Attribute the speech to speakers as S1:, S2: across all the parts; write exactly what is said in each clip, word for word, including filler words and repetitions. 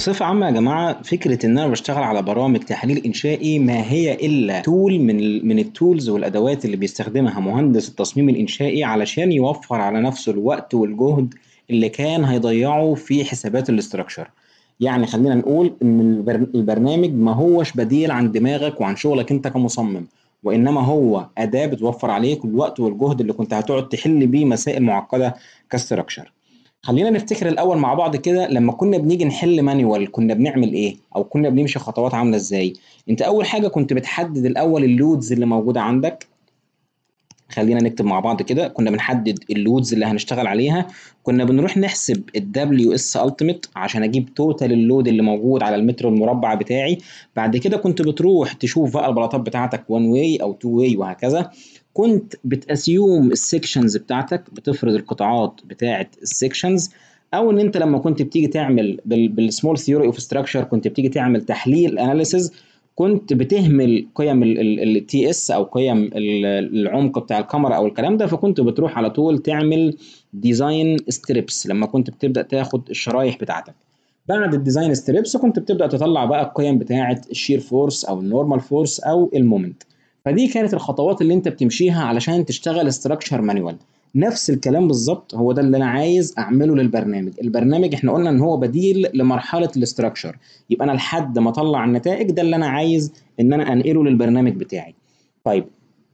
S1: بصفة عامة يا جماعة، فكرة إن أنا باشتغل على برامج تحليل إنشائي ما هي إلا tool من ال من الtools والأدوات اللي بيستخدمها مهندس التصميم الإنشائي علشان يوفّر على نفسه الوقت والجهد اللي كان هيضيّعه في حسابات الstructure. يعني خلّينا نقول إن البر البرنامج ما هوّاش بديل عن دماغك وعن شغلك أنت كمصمم، وإنما هو أداة بتوفّر عليك الوقت والجهد اللي كنت هتقعد تحل بيه مسائل معقدة كstructure. خلينا نفتكر الأول مع بعض كده لما كنا بنيجي نحل مانيوال كنا بنعمل إيه؟ أو كنا بنمشي خطوات عاملة إزاي؟ أنت أول حاجة كنت بتحدد الأول اللودز اللي موجودة عندك. خلينا نكتب مع بعض كده، كنا بنحدد اللودز اللي هنشتغل عليها. كنا بنروح نحسب ال دبليو إس Ultimate عشان أجيب توتال اللود اللي موجود على المتر المربع بتاعي. بعد كده كنت بتروح تشوف بقى البلاطات بتاعتك one way أو two way وهكذا. كنت بتأسيوم السكشنز بتاعتك، بتفرض القطاعات بتاعة السكشنز، او ان انت لما كنت بتيجي تعمل بالسمول ثيوري اوف ستراكشر كنت بتيجي تعمل تحليل اناليسز، كنت بتهمل قيم التي اس او قيم ال- العمق بتاع الكاميرا او الكلام ده، فكنت بتروح على طول تعمل ديزاين ستريبس لما كنت بتبدا تاخد الشرايح بتاعتك. بعد الديزاين ستريبس كنت بتبدا تطلع بقى القيم بتاعه الشير فورس او النورمال فورس او المومنت. فدي كانت الخطوات اللي انت بتمشيها علشان تشتغل استراكشر مانيوال. نفس الكلام بالظبط هو ده اللي انا عايز اعمله للبرنامج. البرنامج احنا قلنا ان هو بديل لمرحله الاستراكشر، يبقى انا لحد ما اطلع النتائج ده اللي انا عايز ان انا انقله للبرنامج بتاعي. طيب،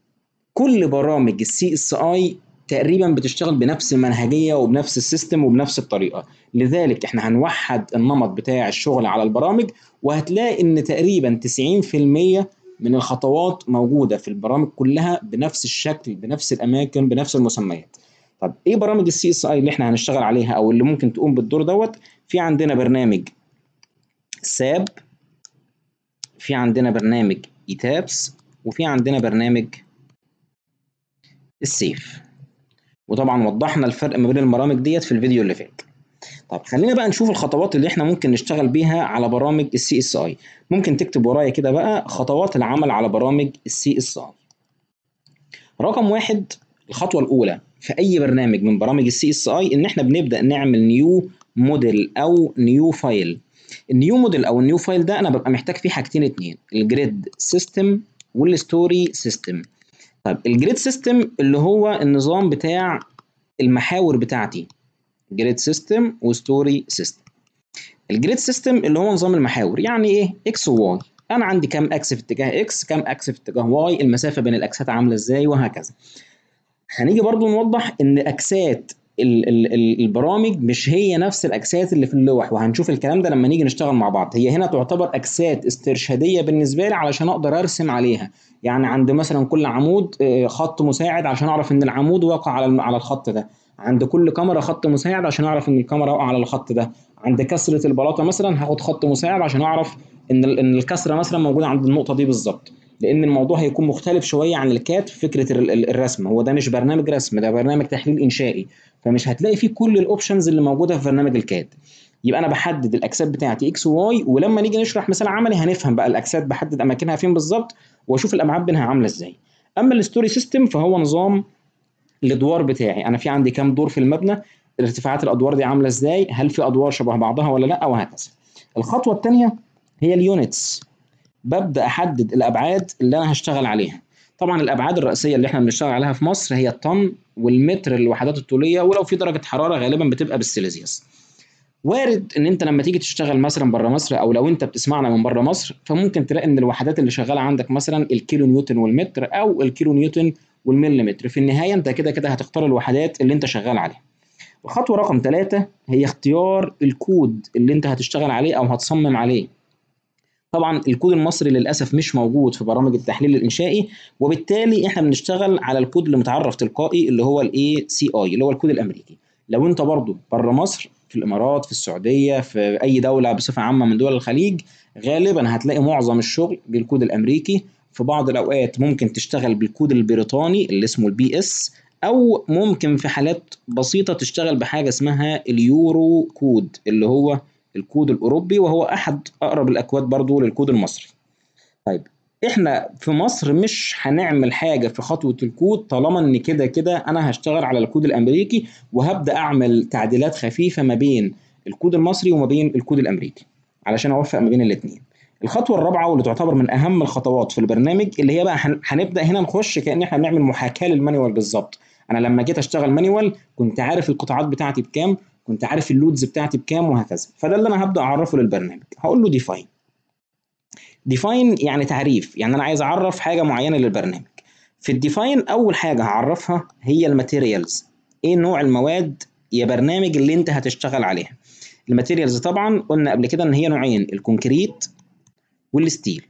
S1: كل برامج السي اس اي تقريبا بتشتغل بنفس المنهجيه وبنفس السيستم وبنفس الطريقه، لذلك احنا هنوحد النمط بتاع الشغل على البرامج، وهتلاقي ان تقريبا تسعين في المية من الخطوات موجوده في البرامج كلها بنفس الشكل بنفس الاماكن بنفس المسميات. طب ايه برامج السي اس اي اللي احنا هنشتغل عليها او اللي ممكن تقوم بالدور دوت؟ في عندنا برنامج ساب، في عندنا برنامج ايتابس، وفي عندنا برنامج السيف. وطبعا وضحنا الفرق ما بين البرامج ديت في الفيديو اللي فات. طب خلينا بقى نشوف الخطوات اللي احنا ممكن نشتغل بيها على برامج السي اس اي. ممكن تكتب ورايا كده بقى خطوات العمل على برامج السي اس اي. رقم واحد، الخطوة الأولى في أي برنامج من برامج السي اس اي إن احنا بنبدأ نعمل نيو موديل أو نيو فايل. النيو موديل أو النيو فايل ده أنا ببقى محتاج فيه حاجتين اتنين، الجريد سيستم والستوري سيستم. طيب الجريد سيستم اللي هو النظام بتاع المحاور بتاعتي، جريد سيستم وستوري سيستم. الجريد سيستم اللي هو نظام المحاور، يعني ايه؟ اكس وواي، انا عندي كام اكس في اتجاه اكس، كام اكس في اتجاه واي، المسافه بين الاكسات عامله ازاي، وهكذا. هنيجي برضو نوضح ان اكسات ال ال ال البرامج مش هي نفس الاكسات اللي في اللوح، وهنشوف الكلام ده لما نيجي نشتغل مع بعض. هي هنا تعتبر اكسات استرشاديه بالنسبه لي علشان اقدر ارسم عليها. يعني عند مثلا كل عمود آه، خط مساعد عشان اعرف ان العمود واقع على على الخط ده. عند كل كاميرا خط مساعد عشان اعرف ان الكاميرا واقعه على الخط ده. عند كسره البلاطه مثلا هاخد خط مساعد عشان اعرف ان ال- ان الكسره مثلا موجوده عند النقطه دي بالظبط. لان الموضوع هيكون مختلف شويه عن الكاد في فكره ال- ال- الرسم. هو ده مش برنامج رسم، ده برنامج تحليل انشائي، فمش هتلاقي فيه كل الاوبشنز اللي موجوده في برنامج الكاد. يبقى انا بحدد الاكسات بتاعتي اكس وواي، ولما نيجي نشرح مثال عملي هنفهم بقى الاكسات بحدد اماكنها فين بالظبط، واشوف الابعاد بينها عامله ازاي. اما الستوري سيستم فهو نظام الادوار بتاعي، انا في عندي كام دور في المبنى، ارتفاعات الادوار دي عامله ازاي، هل في ادوار شبه بعضها ولا لا، وهكذا. الخطوه الثانيه هي اليونتس. ببدا احدد الابعاد اللي انا هشتغل عليها. طبعا الابعاد الرئيسيه اللي احنا بنشتغل عليها في مصر هي الطن والمتر الوحدات الطوليه، ولو في درجه حراره غالبا بتبقى بالسيليزيوس. وارد ان انت لما تيجي تشتغل مثلا بره مصر، او لو انت بتسمعنا من بره مصر، فممكن تلاقي ان الوحدات اللي شغاله عندك مثلا الكيلو نيوتن والمتر او الكيلو نيوتن والمليمتر. في النهايه انت كده كده هتختار الوحدات اللي انت شغال عليها. الخطوه رقم ثلاثة هي اختيار الكود اللي انت هتشتغل عليه او هتصمم عليه. طبعا الكود المصري للاسف مش موجود في برامج التحليل الانشائي، وبالتالي احنا بنشتغل على الكود اللي متعرف تلقائي اللي هو الاي سي اي اللي هو الكود الامريكي. لو انت برضو بره مصر، في الامارات، في السعوديه، في اي دوله بصفه عامه من دول الخليج، غالبا هتلاقي معظم الشغل بالكود الامريكي. في بعض الاوقات ممكن تشتغل بالكود البريطاني اللي اسمه البي اس، او ممكن في حالات بسيطه تشتغل بحاجه اسمها اليورو كود اللي هو الكود الاوروبي، وهو احد اقرب الاكواد برضو للكود المصري. طيب، احنا في مصر مش هنعمل حاجه في خطوه الكود طالما ان كده كده انا هشتغل على الكود الامريكي، وهبدا اعمل تعديلات خفيفه ما بين الكود المصري وما بين الكود الامريكي. علشان اوفق ما بين الاثنين. الخطوه الرابعه واللي تعتبر من اهم الخطوات في البرنامج اللي هي بقى هن- هنبدا هنا نخش كأن احنا بنعمل محاكاه للمانيوال بالظبط. انا لما جيت اشتغل مانيوال كنت عارف القطاعات بتاعتي بكام، كنت عارف اللودز بتاعتي بكام وهكذا، فده اللي انا هبدا اعرفه للبرنامج. هقول له ديفاين. ديفاين يعني تعريف، يعني انا عايز اعرف حاجه معينه للبرنامج. في الديفاين اول حاجه هعرفها هي الماتيريالز. ايه نوع المواد يا برنامج اللي انت هتشتغل عليها؟ الماتيريالز طبعا قلنا قبل كده ان هي نوعين، الكونكريت والستيل.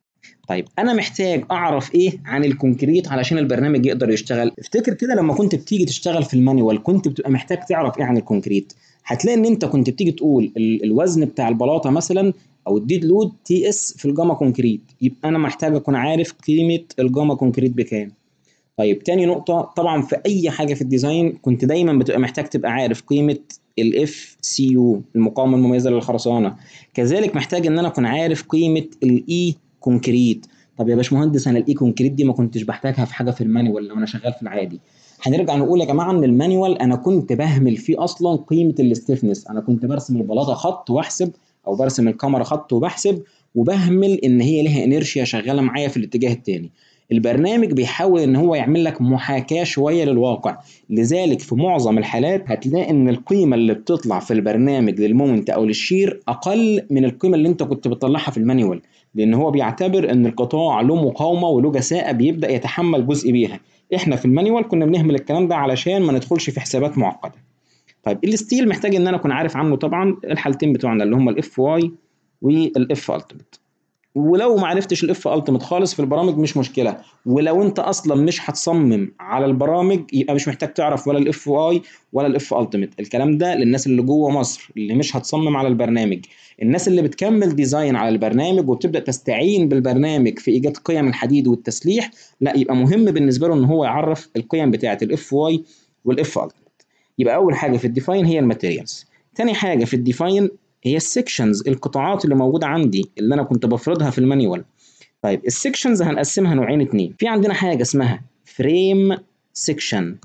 S1: طيب انا محتاج اعرف ايه عن الكونكريت علشان البرنامج يقدر يشتغل؟ افتكر كده لما كنت بتيجي تشتغل في المانيوال كنت بتبقى محتاج تعرف ايه عن الكونكريت. هتلاقي ان انت كنت بتيجي تقول ال- الوزن بتاع البلاطه مثلا او الديد لود تي اس في الجاما كونكريت، يبقى انا محتاج اكون عارف قيمه الجاما كونكريت بكام. طيب تاني نقطة، طبعا في أي حاجة في الديزاين كنت دايما بتبقى محتاج تبقى عارف قيمة الاف سي يو، المقاومة المميزة للخرسانة. كذلك محتاج إن أنا أكون عارف قيمة الاي كونكريت. طب يا باشمهندس أنا الاي كونكريت دي ما كنتش بحتاجها في حاجة في المانيوال لو أنا شغال في العادي. هنرجع نقول يا جماعة إن المانيوال أنا كنت بهمل فيه أصلا قيمة الاستفنس، أنا كنت برسم البلاطة خط وأحسب، أو برسم الكاميرا خط وبحسب، وبهمل إن هي لها انيرشيا شغالة معايا في الاتجاه التاني. البرنامج بيحاول ان هو يعمل لك محاكاة شوية للواقع، لذلك في معظم الحالات هتلاقي ان القيمة اللي بتطلع في البرنامج للمومنت او للشير اقل من القيمة اللي انت كنت بتطلعها في المانيوال، لان هو بيعتبر ان القطاع له مقاومة وله جساءة بيبدأ يتحمل جزء بيها. احنا في المانيوال كنا بنهمل الكلام ده علشان ما ندخلش في حسابات معقدة. طيب الستيل محتاج ان انا اكون عارف عنه طبعا الحالتين بتوعنا اللي هم الاف واي والاف التيميت. ولو ما عرفتش الاف التيميت خالص في البرامج مش مشكله، ولو انت اصلا مش هتصمم على البرامج يبقى مش محتاج تعرف ولا الاف اي ولا الاف التيميت. الكلام ده للناس اللي جوه مصر اللي مش هتصمم على البرنامج. الناس اللي بتكمل ديزاين على البرنامج وبتبدا تستعين بالبرنامج في ايجاد قيم الحديد والتسليح، لا يبقى مهم بالنسبه له ان هو يعرف القيم بتاعه الاف واي والاف التيميت. يبقى اول حاجه في الديفاين هي الماتيريالز. تاني حاجه في الديفاين هي السكشنز، القطاعات اللي موجوده عندي اللي انا كنت بفرضها في المانيوال. طيب السكشنز هنقسمها نوعين اتنين، في عندنا حاجه اسمها فريم سكشن،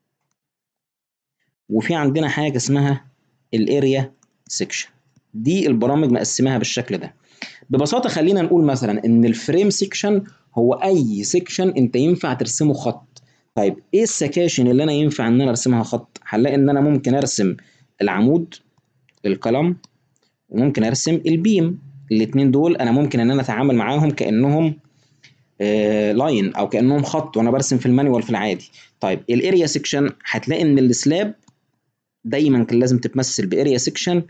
S1: وفي عندنا حاجه اسمها الاريا سكشن. دي البرامج مقسماها بالشكل ده. ببساطه خلينا نقول مثلا ان الفريم سكشن هو اي سكشن انت ينفع ترسمه خط. طيب ايه السكاشن اللي انا ينفع ان انا ارسمها خط؟ هنلاقي ان انا ممكن ارسم العمود، القلم، وممكن ارسم البيم. الاثنين دول انا ممكن ان انا اتعامل معاهم كانهم آه لاين او كانهم خط وانا برسم في المانيوال في العادي. طيب الاريا سيكشن هتلاقي ان السلاب دايما كان لازم تتمثل باريا سيكشن،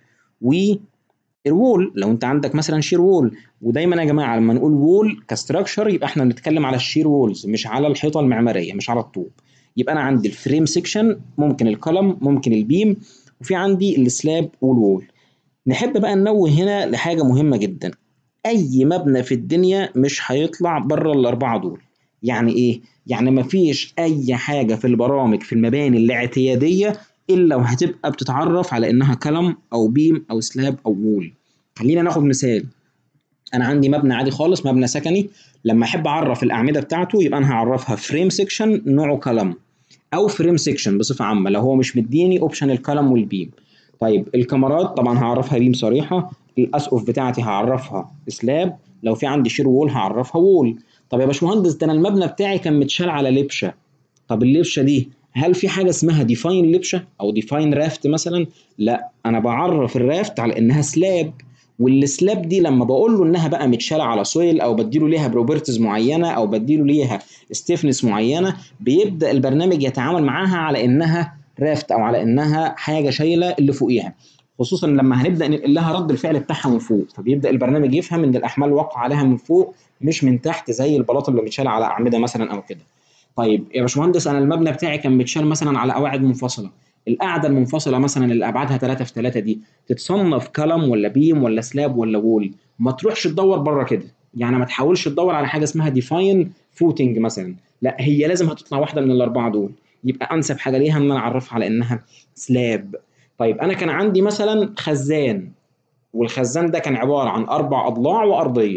S1: والوول لو انت عندك مثلا شير وول. ودايما يا جماعه لما نقول وول كستراكشر يبقى احنا بنتكلم على الشير وولز مش على الحيطه المعماريه، مش على الطوب. يبقى انا عندي الفريم سيكشن، ممكن الكولم، ممكن البيم، وفي عندي السلاب والوول. نحب بقى ننوه هنا لحاجة مهمة جدا، أي مبنى في الدنيا مش هيطلع بره الأربعة دول. يعني إيه؟ يعني مفيش أي حاجة في البرامج في المباني الاعتيادية إلا وهتبقى بتتعرف على إنها كلم أو بيم أو سلاب أو وول. خلينا ناخد مثال. أنا عندي مبنى عادي خالص، مبنى سكني، لما أحب أعرف الأعمدة بتاعته يبقى أنا هعرفها فريم سيكشن نوعه كلم، او فريم سيكشن بصفه عامه لو هو مش مديني اوبشن الكلم والبيم. طيب الكاميرات طبعا هعرفها بيم صريحه، الاسقف بتاعتي هعرفها سلاب، لو في عندي شير وول هعرفها وول. طب يا باشمهندس ده انا المبنى بتاعي كان متشال على لبشه، طب اللبشه دي هل في حاجه اسمها ديفاين لبشه او ديفاين رافت مثلا؟ لا، انا بعرف الرافت على انها سلاب، والسلاب دي لما بقول له انها بقى متشاله على سويل او بديله ليها بروبرتيز معينه او بديله ليها ستيفنس معينه، بيبدا البرنامج يتعامل معاها على انها رافت او على انها حاجه شايله اللي فوقيها. خصوصا لما هنبدا ننقل لها رد الفعل بتاعها من فوق، فبيبدا البرنامج يفهم ان الاحمال واقعه عليها من فوق مش من تحت زي البلاط اللي متشال على اعمده مثلا او كده. طيب يا باشمهندس انا المبنى بتاعي كان متشال مثلا على قواعد منفصله، القاعده المنفصله مثلا اللي ابعادها ثلاثة في ثلاثة دي تتصنف كلم ولا بيم ولا سلاب ولا وول؟ ما تروحش تدور بره كده، يعني ما تحاولش تدور على حاجه اسمها ديفاين فوتنج مثلا، لا هي لازم هتطلع واحده من الاربعه دول. يبقى انسب حاجه ليها ان انا اعرفها على انها سلاب. طيب انا كان عندي مثلا خزان، والخزان ده كان عباره عن اربع اضلاع وارضيه،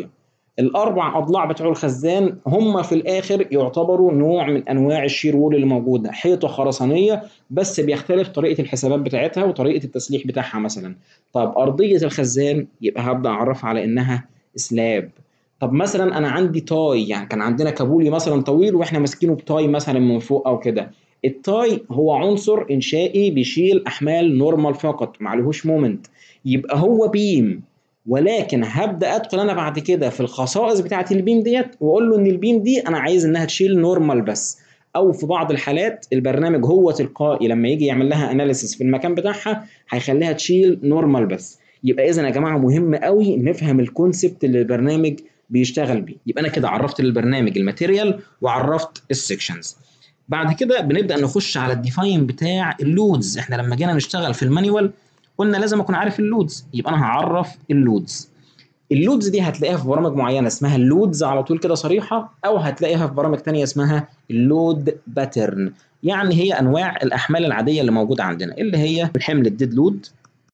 S1: الاربع اضلاع بتوع الخزان هم في الاخر يعتبروا نوع من انواع الشير وول اللي موجوده، حيطه خرسانيه بس بيختلف طريقه الحسابات بتاعتها وطريقه التسليح بتاعها مثلا. طب ارضيه الخزان يبقى هبدا اعرفها على انها سلاب. طب مثلا انا عندي تاي، يعني كان عندنا كابولي مثلا طويل واحنا ماسكينه بتاي مثلا من فوق او كده. التاي هو عنصر انشائي بيشيل احمال نورمال فقط معلهوش مومنت، يبقى هو بيم. ولكن هبدا ادخل انا بعد كده في الخصائص بتاعه البيم ديت واقول له ان البيم دي انا عايز انها تشيل نورمال بس، او في بعض الحالات البرنامج هو تلقائي لما يجي يعمل لها اناليسيس في المكان بتاعها هيخليها تشيل نورمال بس. يبقى اذا يا جماعه مهم قوي نفهم الكونسبت اللي البرنامج بيشتغل بيه. يبقى انا كده عرفت للبرنامج الماتيريال وعرفت السكشنز. بعد كده بنبدا نخش على الديفاين بتاع اللودز. احنا لما جينا نشتغل في المانيوال قلنا لازم اكون عارف اللودز، يبقى انا هعرف اللودز. اللودز دي هتلاقيها في برامج معينه اسمها اللودز على طول كده صريحه، او هتلاقيها في برامج تانية اسمها اللود باترن. يعني هي انواع الاحمال العاديه اللي موجوده عندنا، اللي هي الحمل الديد لود.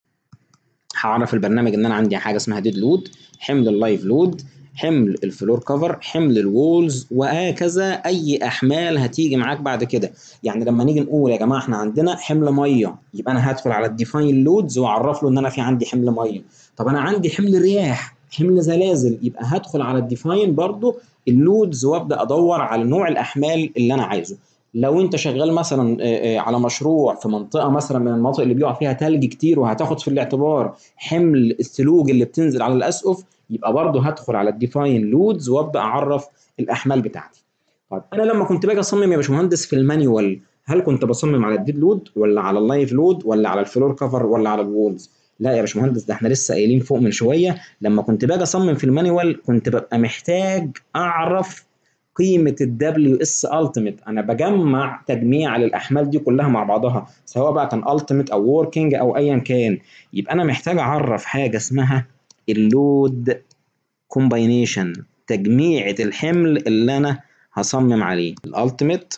S1: هعرف البرنامج ان انا عندي حاجه اسمها ديد لود، حمل اللايف لود، حمل الفلور كفر، حمل الوولز، وهكذا اي احمال هتيجي معاك بعد كده. يعني لما نيجي نقول يا جماعه احنا عندنا حمل ميه، يبقى انا هدخل على الديفاين لودز واعرف له ان انا في عندي حمل ميه. طب انا عندي حمل رياح، حمل زلازل، يبقى هدخل على الديفاين برضو اللودز وابدا ادور على نوع الاحمال اللي انا عايزه. لو انت شغال مثلا على مشروع في منطقه مثلا من المناطق اللي بيقع فيها ثلج كتير وهتاخد في الاعتبار حمل الثلوج اللي بتنزل على الاسقف، يبقى برضه هدخل على الديفاين لودز وابدا اعرف الاحمال بتاعتي. طيب انا لما كنت باجي اصمم يا باشمهندس في المانيوال، هل كنت بصمم على الديد لود ولا على اللايف لود ولا على الفلور كفر ولا على الوولز؟ لا يا باشمهندس، ده احنا لسه قايلين فوق من شويه لما كنت باجي اصمم في المانيوال كنت ببقى محتاج اعرف قيمه الدبليو اس التيميت. انا بجمع تجميع للاحمال دي كلها مع بعضها، سواء بقى كان التيميت او وركينج او ايا كان. يبقى انا محتاج اعرف حاجه اسمها اللود كومباينيشن، تجميعة الحمل اللي انا هصمم عليه، الالتيميت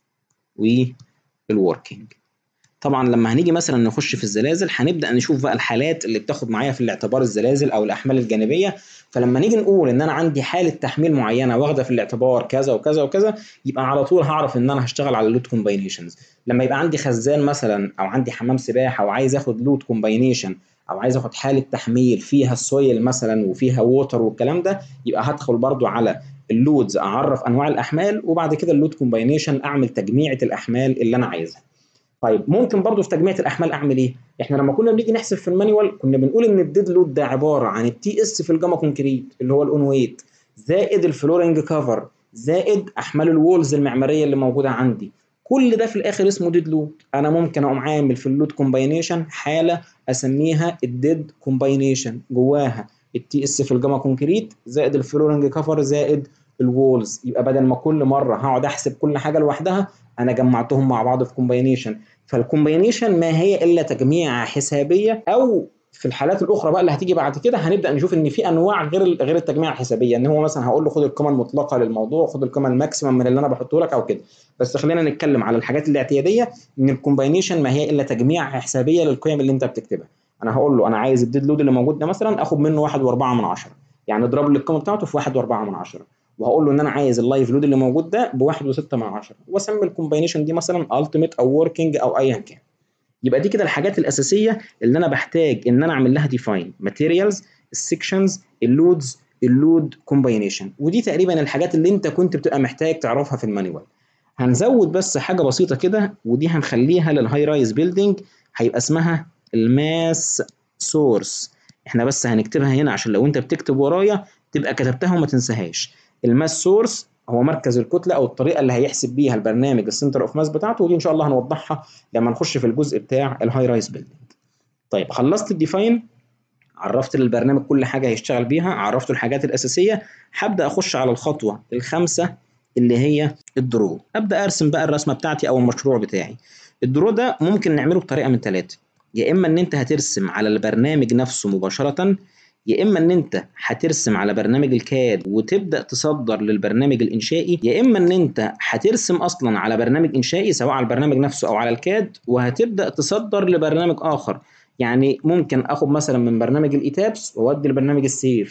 S1: والوركينج. طبعا لما هنيجي مثلا نخش في الزلازل هنبدا نشوف بقى الحالات اللي بتاخد معايا في الاعتبار الزلازل او الاحمال الجانبيه. فلما نيجي نقول ان انا عندي حاله تحميل معينه واخده في الاعتبار كذا وكذا وكذا، يبقى على طول هعرف ان انا هشتغل على اللود كومباينيشنز. لما يبقى عندي خزان مثلا او عندي حمام سباحه وعايز اخد لود كومباينيشن، او عايز اخد حاله تحميل فيها السويل مثلا وفيها ووتر والكلام ده، يبقى هدخل برضو على اللودز اعرف انواع الاحمال، وبعد كده اللود كومباينيشن اعمل تجميعة الاحمال اللي انا عايزها. طيب ممكن برضو في تجميعة الاحمال اعمل ايه؟ احنا لما كنا بنيجي نحسب في المانيوال كنا بنقول ان الديد لود ده عباره عن التي اس في الجاما كونكريت اللي هو الاون ويت، زائد الفلورنج كفر، زائد احمال الوولز المعماريه اللي موجوده عندي. كل ده في الاخر اسمه ديد لود. انا ممكن اقوم عامل في اللود كومباينيشن حاله اسميها الديد كومباينيشن، جواها التي اس في الجاما كونكريت زائد الفلورنج كفر زائد الوولز. يبقى بدل ما كل مره هقعد احسب كل حاجه لوحدها، انا جمعتهم مع بعض في كومباينيشن. فالكومباينيشن ما هي الا تجميعه حسابيه، او في الحالات الاخرى بقى اللي هتيجي بعد كده هنبدا نشوف ان في انواع غير غير التجميع الحسابيه، ان هو مثلا هقول له خد القيمه المطلقه للموضوع، خد القيمه الماكسيمم من اللي انا بحطه لك او كده. بس خلينا نتكلم على الحاجات الاعتياديه، ان الكومباينيشن ما هي الا تجميع حسابيه للقيم اللي انت بتكتبها. انا هقول له انا عايز الديد لود اللي موجود ده مثلا اخد منه واحد واربعة من عشرة، يعني اضرب لي القيمه بتاعته في واحد واربعة من عشرة، وهقول له ان انا عايز اللايف لود اللي موجود ده بواحد وستة من عشرة، واسمي الكومباينيشن دي مثلا التيميت او وركينج او ايا كان. يبقى دي كده الحاجات الاساسيه اللي انا بحتاج ان انا اعمل لها ديفاين: ماتيريالز، السكشنز، اللودز، اللود كومباينيشن. ودي تقريبا الحاجات اللي انت كنت بتبقى محتاج تعرفها في المانيوال. هنزود بس حاجه بسيطه كده، ودي هنخليها للهاي رايز بيلدينج، هيبقى اسمها الماس سورس. احنا بس هنكتبها هنا عشان لو انت بتكتب ورايا تبقى كتبتها وما تنساهاش. الماس سورس هو مركز الكتله او الطريقه اللي هيحسب بيها البرنامج السنتر اوف ماس بتاعته، ودي ان شاء الله هنوضحها لما نخش في الجزء بتاع الهاي رايز بيلدينج. طيب خلصت الديفاين، عرفت للبرنامج كل حاجه هيشتغل بيها، عرفته الحاجات الاساسيه، هبدا اخش على الخطوه الخامسه اللي هي الدرو. ابدا ارسم بقى الرسمه بتاعتي او المشروع بتاعي. الدرو ده ممكن نعمله بطريقه من ثلاثه: يا اما ان انت هترسم على البرنامج نفسه مباشره، يا اما ان انت هترسم على برنامج الكاد وتبدا تصدر للبرنامج الانشائي، يا اما ان انت هترسم اصلا على برنامج انشائي سواء على البرنامج نفسه او على الكاد وهتبدا تصدر لبرنامج اخر. يعني ممكن اخد مثلا من برنامج الايتابس واودي لبرنامج السيف،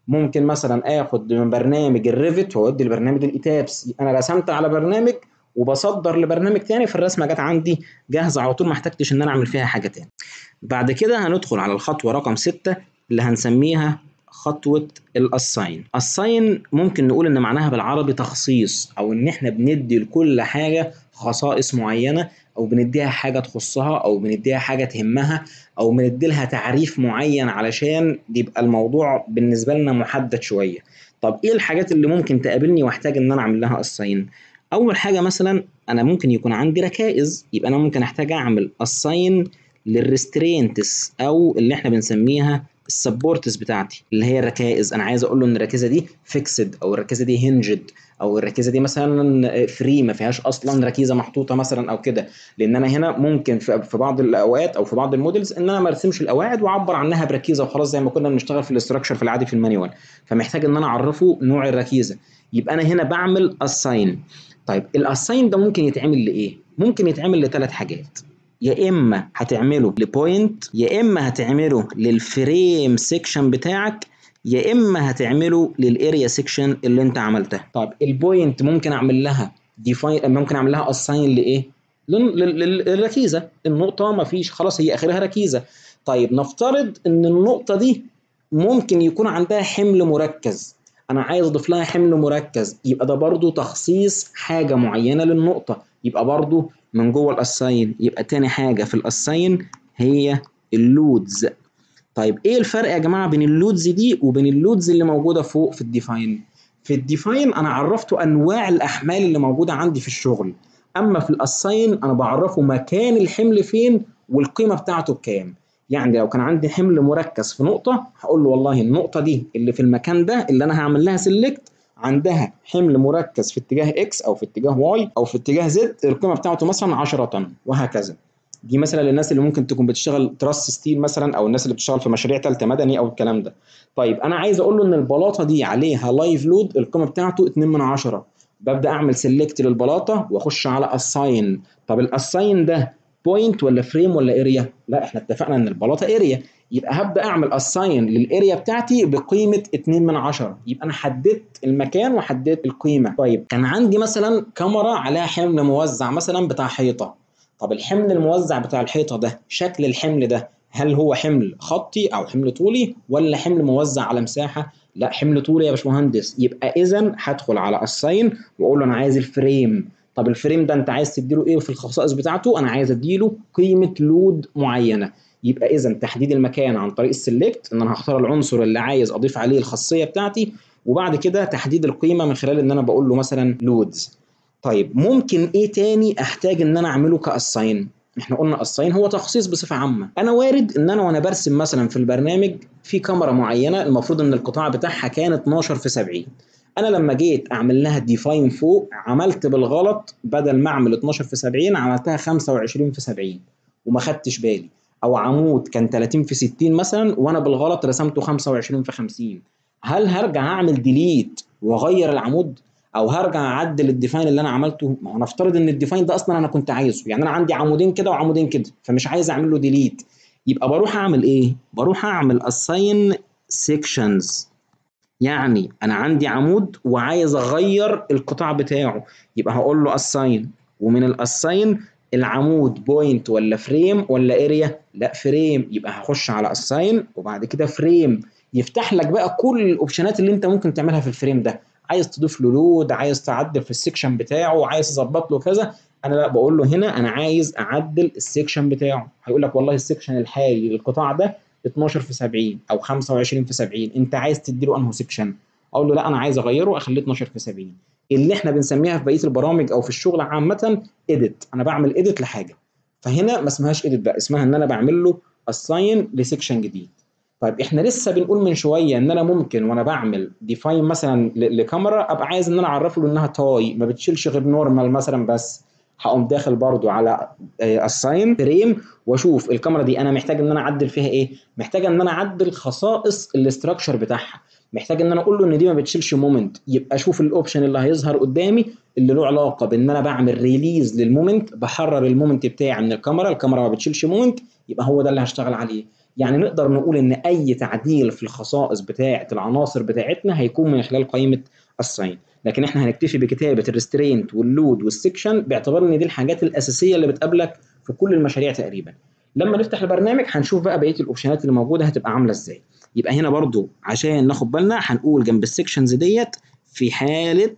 S1: ممكن مثلا اخد من برنامج الريفت واودي لبرنامج الايتابس، انا رسمت على برنامج وبصدر لبرنامج تاني، في الرسمه جت عندي جاهزه على طول، ما احتجتش ان انا اعمل فيها حاجه تاني. بعد كده هندخل على الخطوه رقم ستة اللي هنسميها خطوه الاساين. اساين ممكن نقول ان معناها بالعربي تخصيص، او ان احنا بندي لكل حاجه خصائص معينه، او بنديها حاجه تخصها، او بنديها حاجه تهمها، او بندي لها تعريف معين علشان يبقى الموضوع بالنسبه لنا محدد شويه. طب ايه الحاجات اللي ممكن تقابلني واحتاج ان انا اعمل لها اساين؟ اول حاجه مثلا انا ممكن يكون عندي ركائز، يبقى انا ممكن احتاج اعمل اساين للريسترينتس، او اللي احنا بنسميها السبورتس بتاعتي اللي هي الركائز. انا عايز اقول له ان الركيزه دي فيكسد، او الركيزه دي هنجد، او الركيزه دي مثلا فري ما فيهاش اصلا ركيزه محطوطه مثلا او كده. لان انا هنا ممكن في بعض الاوقات او في بعض المودلز ان انا ما ارسمش القواعد واعبر عنها بركيزه وخلاص، زي ما كنا بنشتغل في الاستراكشر في العادي في المانيوال، فمحتاج ان انا اعرفه نوع الركيزه. يبقى انا هنا بعمل اساين. طيب الاساين ده ممكن يتعمل لايه؟ ممكن يتعمل لثلاث حاجات. يا اما هتعمله لبوينت، يا اما هتعمله للفريم سيكشن بتاعك، يا اما هتعمله للاريا سيكشن اللي انت عملتها. طب البوينت ممكن اعمل لها ديفاين، ممكن اعمل لها اساين لايه؟ للركيزه. النقطه ما فيش خلاص هي اخرها ركيزه. طيب نفترض ان النقطه دي ممكن يكون عندها حمل مركز، انا عايز اضيف لها حمل مركز، يبقى ده برضو تخصيص حاجه معينه للنقطه، يبقى برضو من جوه الاساين. يبقى تاني حاجه في الاساين هي اللودز. طيب ايه الفرق يا جماعه بين اللودز دي وبين اللودز اللي موجوده فوق في الديفاين؟ في الديفاين انا عرفته انواع الاحمال اللي موجوده عندي في الشغل، اما في الاساين انا بعرفه مكان الحمل فين والقيمه بتاعته بكام. يعني لو كان عندي حمل مركز في نقطه هقول له والله النقطه دي اللي في المكان ده اللي انا هعمل لها سيلكت عندها حمل مركز في اتجاه اكس او في اتجاه واي او في اتجاه زد، القيمه بتاعته مثلا عشرة طن وهكذا. دي مثلا للناس اللي ممكن تكون بتشتغل تراس ستيل مثلا، او الناس اللي بتشتغل في مشاريع ثالثه مدني او الكلام ده. طيب انا عايز اقول له ان البلاطه دي عليها لايف لود القيمه بتاعته اتنين من عشرة، ببدا اعمل سيلكت للبلاطه واخش على اساين. طب الاساين ده بوينت ولا فريم ولا اريا؟ لا احنا اتفقنا ان البلاطه اريا، يبقى هبدا اعمل اساين للاريا بتاعتي بقيمه اتنين من عشرة، يبقى انا حددت المكان وحددت القيمه. طيب كان عندي مثلا كاميرا عليها حمل موزع مثلا بتاع حيطه، طب الحمل الموزع بتاع الحيطه ده شكل الحمل ده هل هو حمل خطي او حمل طولي ولا حمل موزع على مساحه؟ لا حمل طولي يا باشمهندس، يبقى اذا هدخل على الساين واقول له انا عايز الفريم. طب الفريم ده انت عايز تديله ايه في الخصائص بتاعته؟ انا عايز اديله قيمه لود معينه. يبقى اذا تحديد المكان عن طريق السلكت ان انا هختار العنصر اللي عايز اضيف عليه الخاصيه بتاعتي، وبعد كده تحديد القيمه من خلال ان انا بقول له مثلا لودز. طيب ممكن ايه تاني احتاج ان انا اعمله كاساين؟ احنا قلنا اساين هو تخصيص بصفه عامه. انا وارد ان انا وانا برسم مثلا في البرنامج في كاميرا معينه المفروض ان القطاع بتاعها كان اتناشر في سبعين، انا لما جيت اعمل لها ديفاين فوق عملت بالغلط بدل ما اعمل اتناشر في سبعين عملتها خمسة وعشرين في سبعين وما خدتش بالي، او عمود كان تلاتين في ستين مثلا وانا بالغلط رسمته خمسة وعشرين في خمسين. هل هرجع اعمل ديليت واغير العمود، او هرجع اعدل الديفاين اللي انا عملته؟ ما هو نفترض ان الديفاين ده اصلا انا كنت عايزه، يعني انا عندي عمودين كده وعمودين كده فمش عايز اعمل له ديليت، يبقى بروح اعمل ايه؟ بروح اعمل assign sections. يعني انا عندي عمود وعايز اغير القطاع بتاعه، يبقى هقول له assign، ومن الاساين العمود بوينت ولا فريم ولا اريا؟ لا فريم، يبقى هخش على assign وبعد كده فريم، يفتح لك بقى كل الاوبشنات اللي انت ممكن تعملها في الفريم ده. عايز تضيف له لود، عايز تعدل في السكشن بتاعه، عايز تظبط له كذا. انا لا بقول له هنا انا عايز اعدل السكشن بتاعه، هيقول لك والله السكشن الحالي للقطاع ده اتناشر في سبعين او خمسة وعشرين في سبعين، انت عايز تديله انه سكشن؟ اقول له لا انا عايز اغيره اخليه اتناشر في سبعين، اللي احنا بنسميها في بقيه البرامج او في الشغل عامه اديت. انا بعمل اديت لحاجه، فهنا ما اسمهاش اديت بقى، اسمها ان انا بعمل له اساين لسكشن جديد. طيب احنا لسه بنقول من شويه ان انا ممكن وانا بعمل ديفاين مثلا لكاميرا ابقى عايز ان انا اعرفه له انها تاي ما بتشيلش غير نورمال مثلا بس، هقوم داخل برضو على اساين فريم واشوف الكاميرا دي انا محتاج ان انا اعدل فيها ايه، محتاج ان انا اعدل خصائص الاستراكشر بتاعها، محتاج ان انا اقول له ان دي ما بتشيلش مومنت، يبقى اشوف الاوبشن اللي هيظهر قدامي اللي له علاقه بان انا بعمل ريليز للمومنت، بحرر المومنت بتاعي من الكاميرا، الكاميرا ما بتشيلش مومنت، يبقى هو ده اللي هشتغل عليه. يعني نقدر نقول ان اي تعديل في الخصائص بتاعه العناصر بتاعتنا هيكون من خلال قائمه assign. لكن احنا هنكتفي بكتابه الريسترينت واللود والسكشن باعتبار ان دي الحاجات الاساسيه اللي بتقابلك في كل المشاريع تقريبا. لما نفتح البرنامج هنشوف بقى بقيه الاوبشنات اللي موجوده هتبقى عامله ازاي. يبقى هنا برضو عشان ناخد بالنا هنقول جنب السكشنز ديت في حاله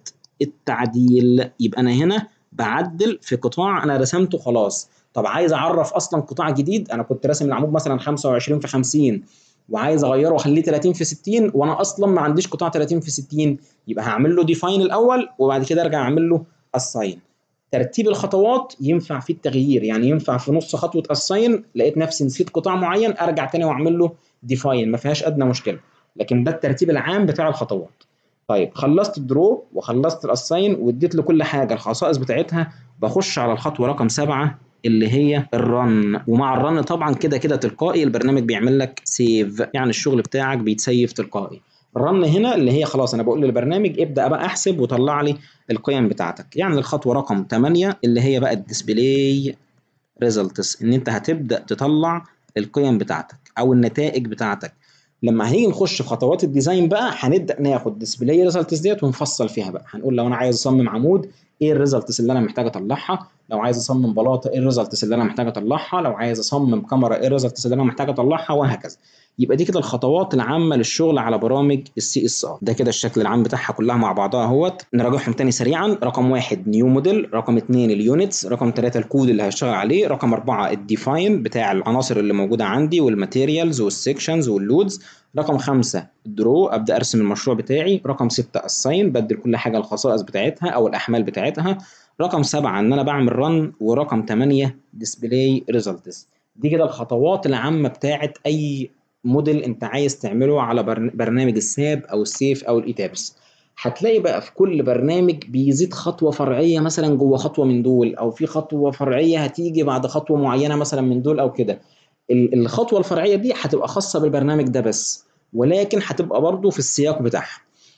S1: التعديل، يبقى انا هنا بعدل في قطاع انا رسمته خلاص. طب عايز اعرف اصلا قطاع جديد، انا كنت راسم العمود مثلا خمسة وعشرين في خمسين وعايز اغيره واخليه ثلاثين في ستين وانا اصلا ما عنديش قطاع ثلاثين في ستين، يبقى هعمل له ديفاين الاول وبعد كده ارجع اعمل له assign. ترتيب الخطوات ينفع في التغيير، يعني ينفع في نص خطوه assign لقيت نفسي نسيت قطاع معين ارجع تاني واعمل له ديفاين، ما فيهاش ادنى مشكله. لكن ده الترتيب العام بتاع الخطوات. طيب خلصت الدرو وخلصت الاساين واديت لكل حاجه الخصائص بتاعتها، بخش على الخطوه رقم سبعة اللي هي الرن. ومع الرن طبعا كده كده تلقائي البرنامج بيعمل لك سيف، يعني الشغل بتاعك بيتسيف تلقائي. الرن هنا اللي هي خلاص انا بقول للبرنامج ابدا بقى احسب وطلع لي القيم بتاعتك. يعني الخطوه رقم ثمانية اللي هي بقى الديسبلاي ريزلتس، ان انت هتبدا تطلع القيم بتاعتك او النتائج بتاعتك. لما هنيجي نخش في خطوات الديزاين بقى هنبدا ناخد ديسبلاي ريزلتس ديت ونفصل فيها بقى. هنقول لو انا عايز اصمم عمود ايه الريزلتس اللي انا محتاج اطلعها، لو عايز اصمم بلاطه ايه الريزلتس اللي انا محتاج اطلعها، لو عايز اصمم كاميرا ايه الريزلتس اللي انا محتاج اطلعها، وهكذا. يبقى دي كده الخطوات العامه للشغل على برامج السي اس ار. ده كده الشكل العام بتاعها كلها مع بعضها اهوت. نراجعهم تاني سريعا. رقم واحد نيو موديل، رقم اثنين اليونتس، رقم ثلاثة الكود اللي هشتغل عليه، رقم أربعة الديفاين بتاع العناصر اللي موجوده عندي والماتيريالز والسكشنز واللودز، رقم خمسة الدرو ابدا ارسم المشروع بتاعي، رقم ستة assign بدل كل حاجه الخصائص بتاعتها او الاحمال بتاعتها، رقم سبعة ان انا بعمل رن، ورقم ثمانية ديسبلاي ريزلتس. دي كده الخطوات العامه بتاعت اي موديل انت عايز تعمله على برنامج الساب او السيف او الايتابس. هتلاقي بقى في كل برنامج بيزيد خطوه فرعيه مثلا جوه خطوه من دول، او في خطوه فرعيه هتيجي بعد خطوه معينه مثلا من دول او كده. الخطوه الفرعيه دي هتبقى خاصه بالبرنامج ده بس، ولكن هتبقى برضو في السياق بتاعها.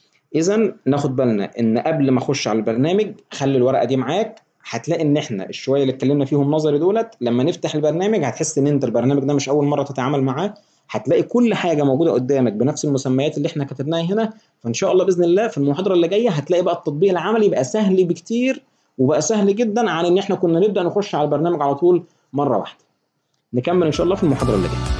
S1: اذا ناخد بالنا ان قبل ما اخش على البرنامج خلي الورقه دي معاك. هتلاقي ان احنا الشويه اللي اتكلمنا فيهم نظري دولت لما نفتح البرنامج هتحس ان انت البرنامج ده مش اول مره تتعامل معاه. هتلاقي كل حاجه موجوده قدامك بنفس المسميات اللي احنا كتبناها هنا. فان شاء الله باذن الله في المحاضره اللي جايه هتلاقي بقى التطبيق العملي بقى سهل بكتير، وبقى سهل جدا عن ان احنا كنا نبدا نخش على البرنامج على طول مره واحده. نكمل ان شاء الله في المحاضره اللي جايه.